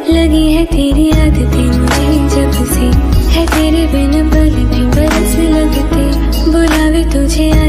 लगी है तेरी आदतें मुझे जब से, है तेरे बिन पल भी बरसने लगते, बुलावे तुझे